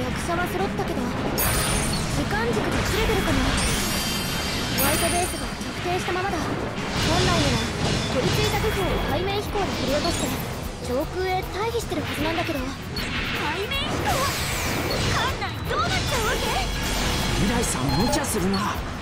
役者は揃ったけど時間軸がずれてるかも。ホワイトベースが着底したままだ。本来なら取り付いた部分を海面飛行で振り落として上空へ退避してるはずなんだけど。 海面飛行？艦内どうなっちゃうわけ？ 未来さん無茶するな。